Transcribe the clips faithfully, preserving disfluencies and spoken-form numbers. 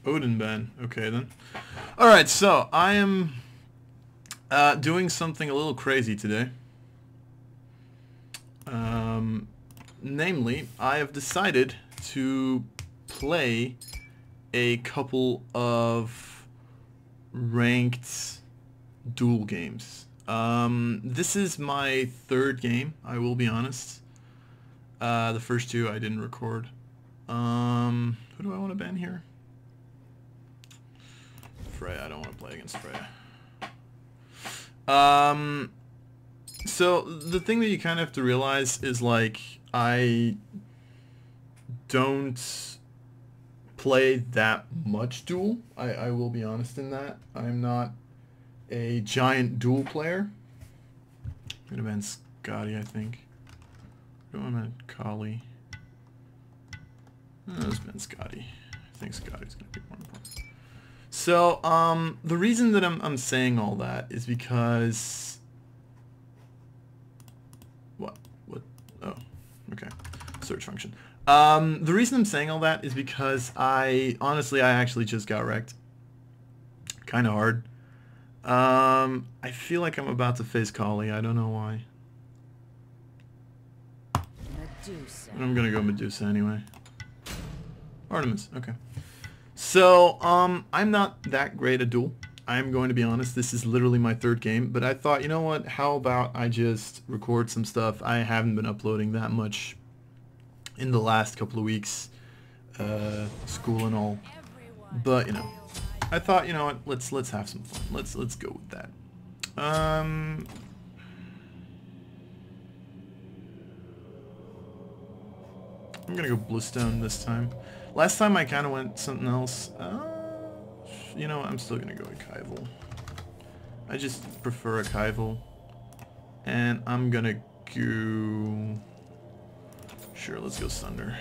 Odin ban. Okay then. Alright, so I am uh, doing something a little crazy today. Um, namely, I have decided to play a couple of ranked duel games. Um, this is my third game, I will be honest. Uh, the first two I didn't record. Um, who do I want to ban here? Freya, I don't want to play against Freya. Um, so the thing that you kind of have to realize is, like, I don't play that much Duel. I, I will be honest in that. I'm not a giant Duel player. I'm gonna ban Scotty, I think. I don't want to Kali. Oh, let's ban Scotty. I think Scotty's gonna be more important. So, um, the reason that I'm, I'm saying all that is because... What? What? Oh, okay. Search function. Um, the reason I'm saying all that is because I, honestly, I actually just got wrecked. Kind of hard. Um, I feel like I'm about to face Kali. I don't know why. Medusa. I'm gonna go Medusa anyway. Artemis, okay. So, um, I'm not that great at Duel. I'm going to be honest, this is literally my third game, but I thought, you know what, how about I just record some stuff? I haven't been uploading that much in the last couple of weeks, uh, school and all, but, you know, I thought, you know what, let's, let's have some fun. Let's, let's go with that. Um... I'm gonna go Bluestone this time. Last time I kind of went something else. Uh, you know, I'm still gonna go with Kaival. I just prefer a Kaival. And I'm gonna go... Sure, let's go Thunder.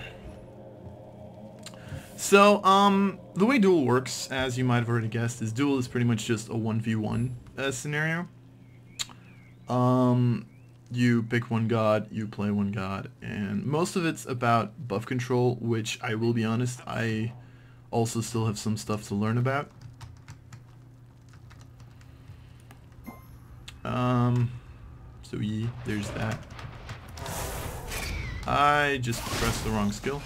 So, um, the way Duel works, as you might have already guessed, is Duel is pretty much just a one v one uh, scenario. Um... You pick one god, you play one god, and most of it's about buff control, which I will be honest, I also still have some stuff to learn about. Um, so yeah, there's that. I just pressed the wrong skill.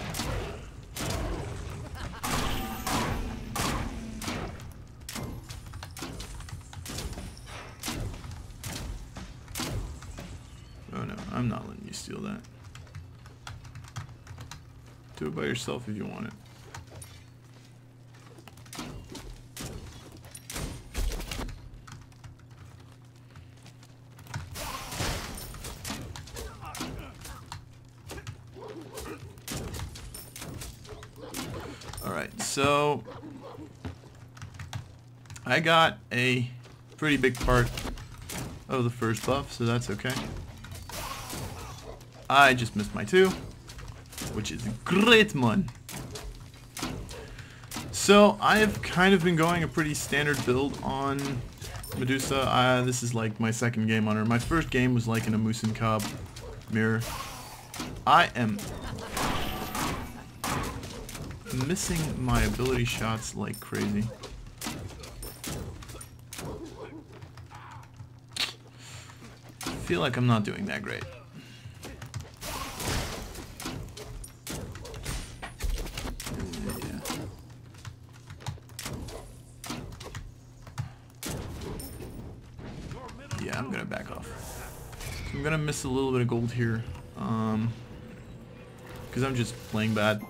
Oh no, I'm not letting you steal that. Do it by yourself if you want it. Alright, so I got a pretty big part of the first buff, so that's okay. I just missed my two, which is great, man. So I have kind of been going a pretty standard build on Medusa. Uh, this is like my second game on her. My first game was like in a Moose and Cobb mirror. I am missing my ability shots like crazy. I feel like I'm not doing that great. Yeah, I'm gonna back off. So I'm gonna miss a little bit of gold here, um, because I'm just playing bad.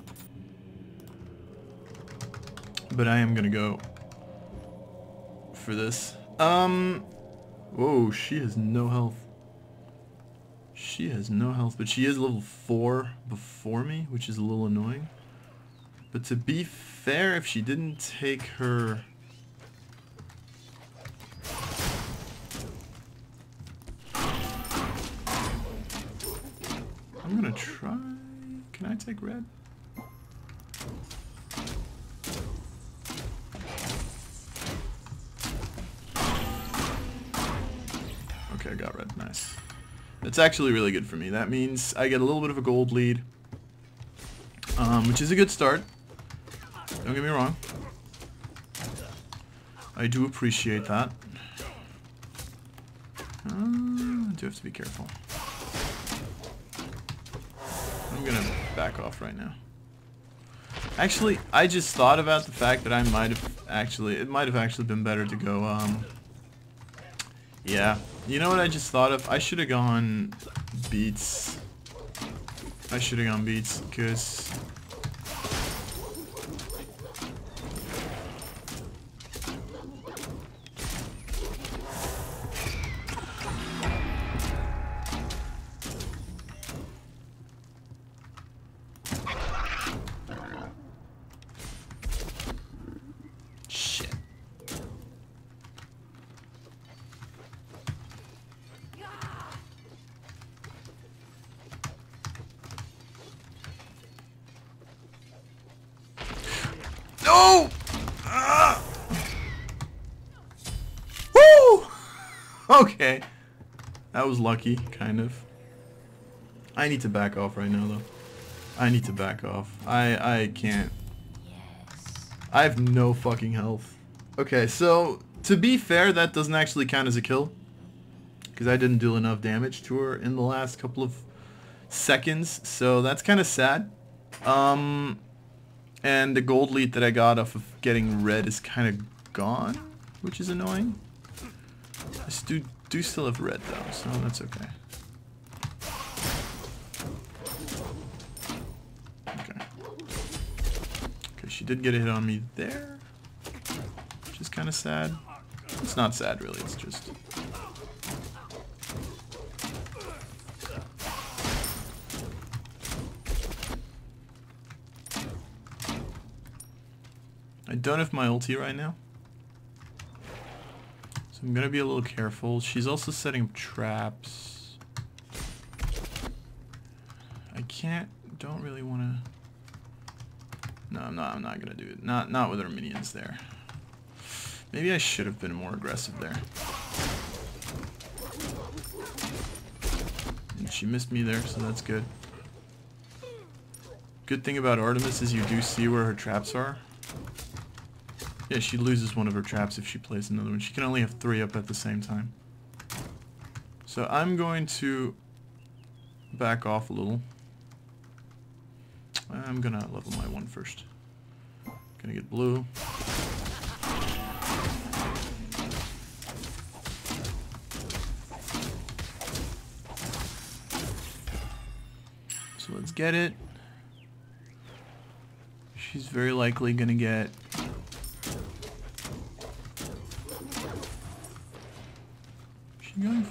But I am gonna go for this. Um, whoa, she has no health. She has no health, but she is level four before me, which is a little annoying. But to be fair, if she didn't take her... I'm gonna try... Can I take red? Okay, I got red. Nice. That's actually really good for me. That means I get a little bit of a gold lead, um, which is a good start. Don't get me wrong. I do appreciate that. Uh, I do have to be careful. I'm gonna back off right now. Actually, I just thought about the fact that I might have actually, it might have actually been better to go, um, yeah. You know what I just thought of? I should have gone beats. I should have gone beats, because... No! Ah! Woo! Okay. That was lucky, kind of. I need to back off right now, though. I need to back off. I I can't. Yes. I have no fucking health. Okay, so to be fair, that doesn't actually count as a kill, because I didn't do enough damage to her in the last couple of seconds. So that's kind of sad. Um. And the gold lead that I got off of getting red is kind of gone, which is annoying. I do, do still have red though, so that's okay. Okay. Okay, she did get a hit on me there, which is kind of sad. It's not sad really, it's just... I don't have my ulti right now, so I'm gonna be a little careful. She's also setting up traps. I can't, don't really want to. No, I'm not. I'm not gonna do it. Not, not with her minions there. Maybe I should have been more aggressive there. And she missed me there, so that's good. Good thing about Artemis is you do see where her traps are. Yeah, she loses one of her traps if she plays another one. She can only have three up at the same time. So I'm going to back off a little. I'm gonna level my one first. Gonna get blue. So let's get it. She's very likely gonna get... Going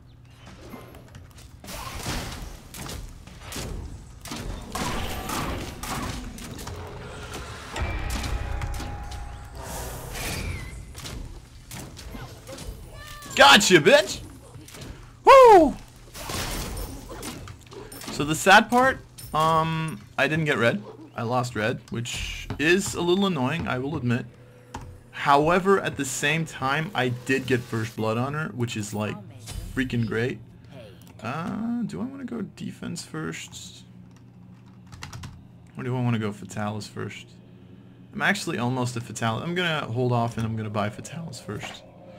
Gotcha, bitch! Woo! So the sad part, um, I didn't get red. I lost red, which is a little annoying, I will admit. However, at the same time, I did get first blood on her, which is like freaking great. Uh, do I want to go defense first? Or do I want to go Fatalis first? I'm actually almost a Fatalis. I'm going to hold off and I'm going to buy Fatalis first.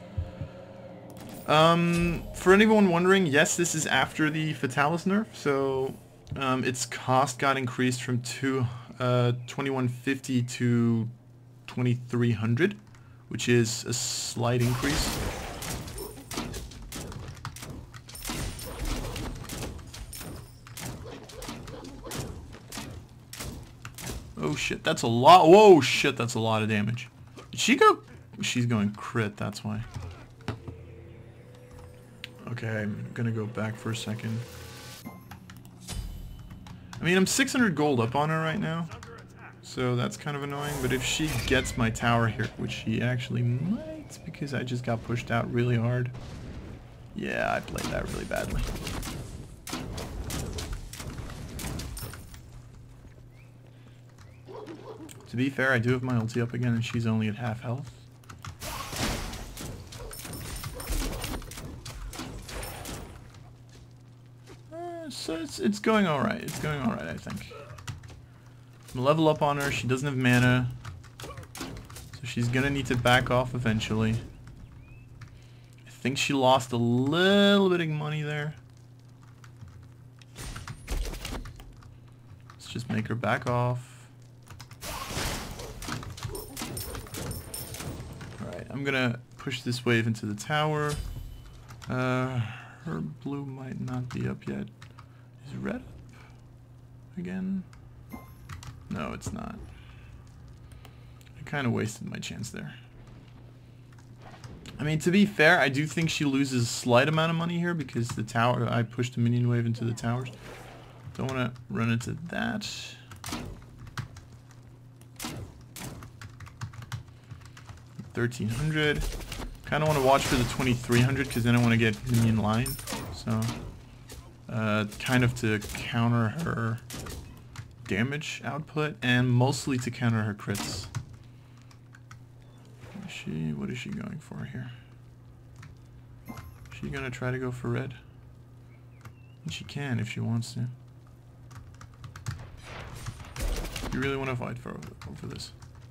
Um, for anyone wondering, yes, this is after the Fatalis nerf. So um, its cost got increased from two, uh, twenty-one fifty to twenty-three hundred. Which is a slight increase. Oh shit, that's a lot. Whoa, shit, that's a lot of damage. Did she go? She's going crit, that's why. Okay, I'm gonna go back for a second. I mean, I'm six hundred gold up on her right now. So that's kind of annoying, but if she gets my tower here, which she actually might, because I just got pushed out really hard. Yeah, I played that really badly. To be fair, I do have my ulti up again, and she's only at half health. Uh, so it's, it's going alright. It's going alright, I think. Level up on her. She doesn't have mana, so She's gonna need to back off eventually. I think she lost a little bit of money there. Let's just make her back off. Alright, I'm gonna push this wave into the tower. Uh, her blue might not be up yet. Is red up again? No, it's not. I kind of wasted my chance there. I mean, to be fair, I do think she loses a slight amount of money here because the tower, I pushed a minion wave into the towers. Don't want to run into that. thirteen hundred. Kind of want to watch for the twenty-three hundred because then I want to get minion line. So, uh, kind of to counter her damage output and mostly to counter her crits. What is she, what is she going for here? Is she gonna try to go for red? And she can if she wants to. You really want to fight for over this?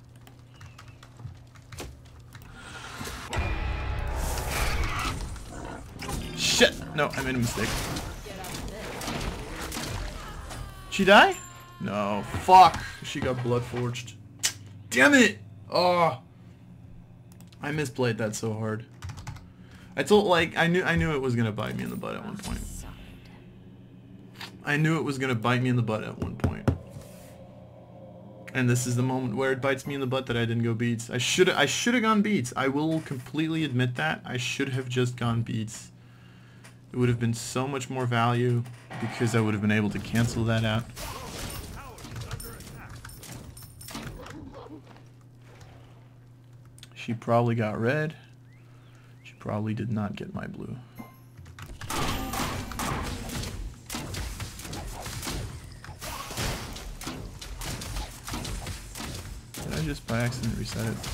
Shit! No, I made a mistake. She die? No. Fuck! She got blood forged. Damn it! Oh, I misplayed that so hard. I told like I knew I knew it was gonna bite me in the butt at one point. I knew it was gonna bite me in the butt at one point. And this is the moment where it bites me in the butt that I didn't go beats. I should I should have gone beats. I will completely admit that. I should have just gone beats. It would have been so much more value because I would have been able to cancel that out. She probably got red. She probably did not get my blue. Did I just by accident reset it?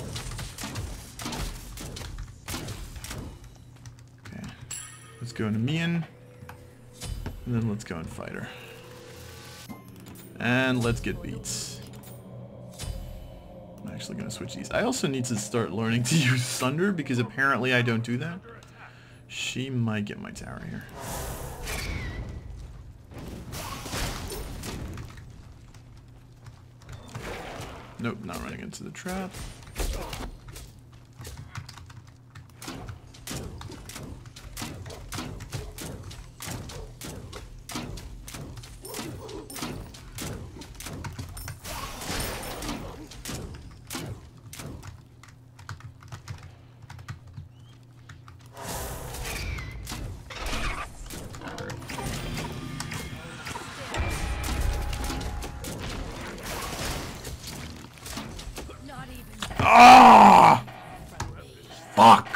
Okay. Let's go into Mian. And then let's go and fight her. And let's get beats. I'm actually going to switch these. I also need to start learning to use Thunder because apparently I don't do that. She might get my tower here. Nope, not running into the trap. Ah! Fuck!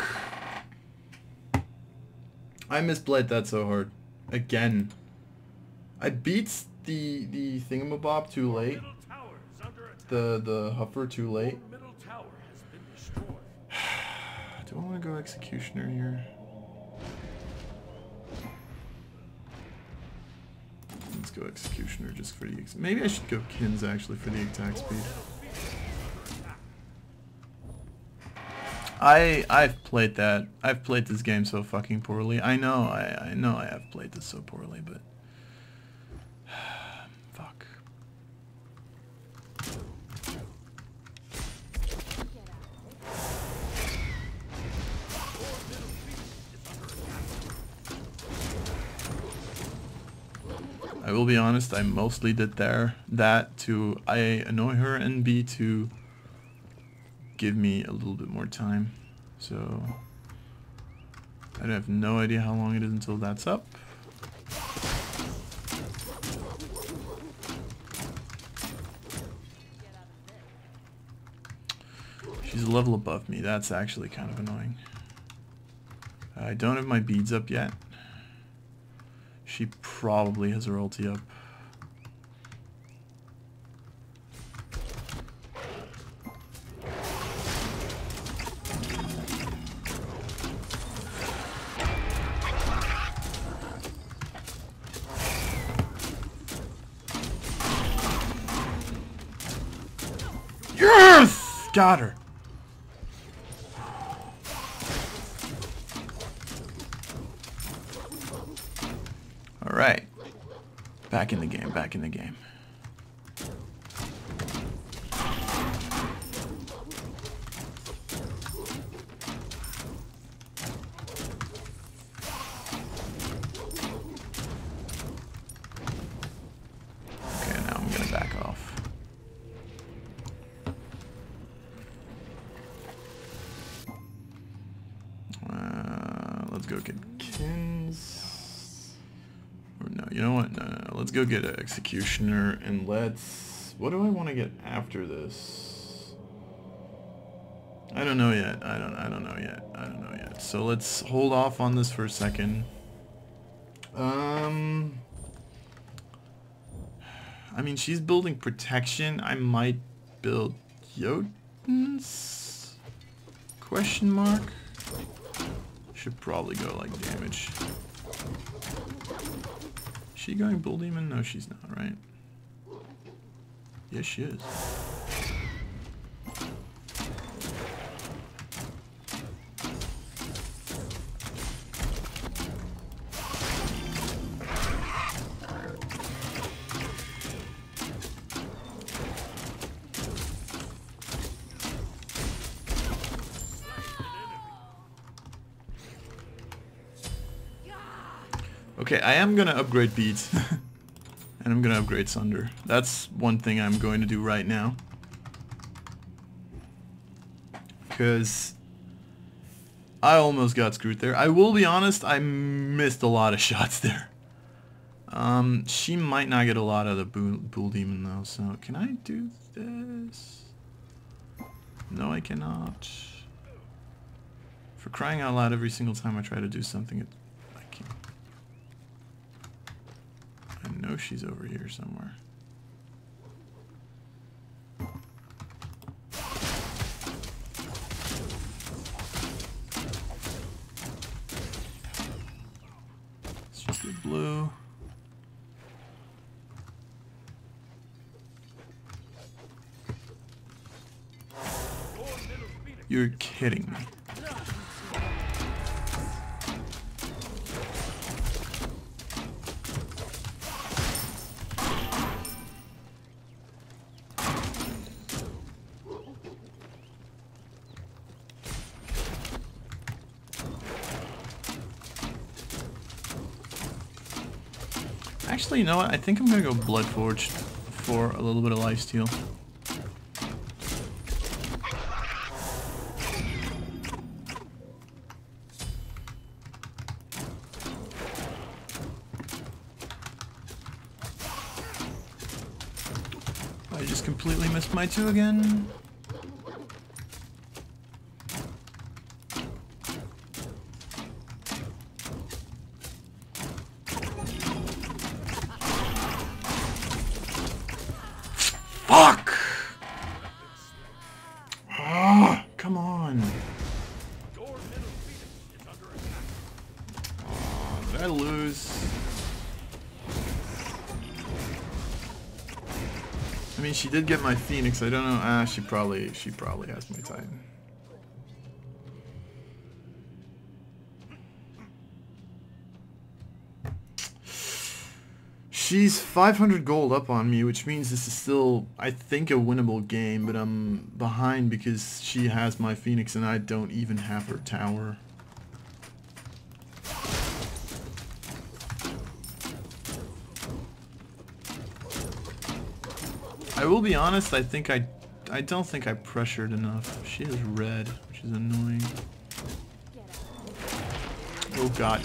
I misplayed that so hard. Again. I beat the the thingamabob too late. The the huffer too late. Do I want to go executioner here? Let's go executioner just for the ex maybe I should go Kins actually for the attack speed. I I've played that. I've played this game so fucking poorly. I know. I I know I have played this so poorly, but fuck. I will be honest. I mostly did there that to A, annoy her, and B, to give me a little bit more time. So I have no idea how long it is until that's up. She's a level above me. That's actually kind of annoying. I don't have my beads up yet. She probably has her ulti up. Yes! Got her. Alright. Back in the game, back in the game. Okay, now I'm gonna back off. Uh, let's go get Kins. Or no, you know what? No, no, no. Let's go get an Executioner, and let's... What do I want to get after this? I don't know yet. I don't. I don't know yet. I don't know yet. So let's hold off on this for a second. Um. I mean, she's building protection. I might build Jotuns? Question mark. Should probably go like damage. Is she going Bull Demon? No, she's not, right? Yes, she is. Okay, I am gonna upgrade Beads. And I'm gonna upgrade Sunder. That's one thing I'm going to do right now. Because I almost got screwed there. I will be honest, I missed a lot of shots there. Um, she might not get a lot of the Bull, bull Demon though, so can I do this? No, I cannot. For crying out loud, every single time I try to do something, it, I can't. I know she's over here somewhere. Let's just get blue. You're kidding me. Actually, you know what? I think I'm gonna go Bloodforged for a little bit of lifesteal. I just completely missed my two again. Fuck! Oh, come on. Oh, did I lose? I mean, she did get my Phoenix. I don't know. Ah, she probably, she probably has my Titan. She's five hundred gold up on me, which means this is still, I think, a winnable game, but I'm behind because she has my Phoenix and I don't even have her tower. I will be honest, I think I, I don't think I pressured enough. She is red, which is annoying. Oh god.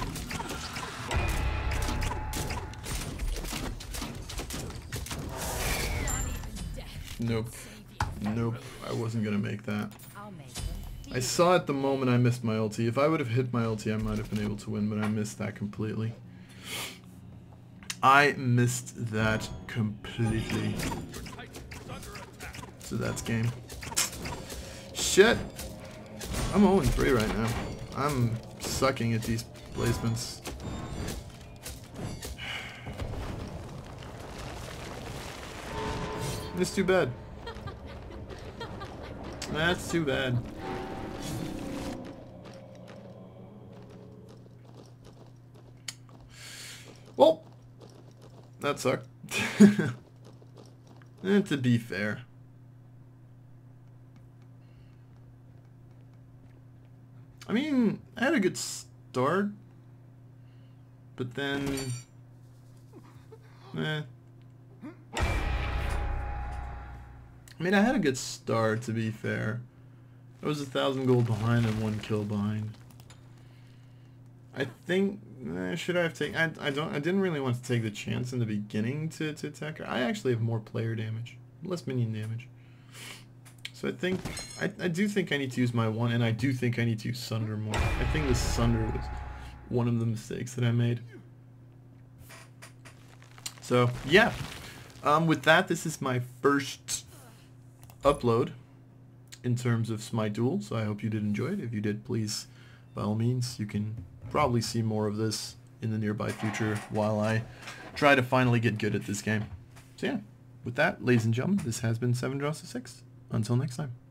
Nope. Nope. I wasn't gonna make that. I saw it the moment I missed my ulti. If I would have hit my ulti, I might have been able to win, but I missed that completely. I missed that completely. So that's game. Shit! I'm oh and three right now. I'm sucking at these placements. It's too bad. That's too bad. Well, that sucked. And to be fair. I mean, I had a good start. But then... Eh. I mean, I had a good start, to be fair. I was a thousand gold behind and one kill behind. I think... Eh, should I have taken... I, I don't. I didn't really want to take the chance in the beginning to, to attack her. I actually have more player damage. Less minion damage. So I think... I, I do think I need to use my one, and I do think I need to use Sunder more. I think the Sunder was one of the mistakes that I made. So, yeah. Um, with that, this is my first upload in terms of Smite Duel, so I hope you did enjoy it. If you did, please, by all means, you can probably see more of this in the nearby future while I try to finally get good at this game. So yeah, with that, ladies and gentlemen, this has been seven Draws to six. Until next time.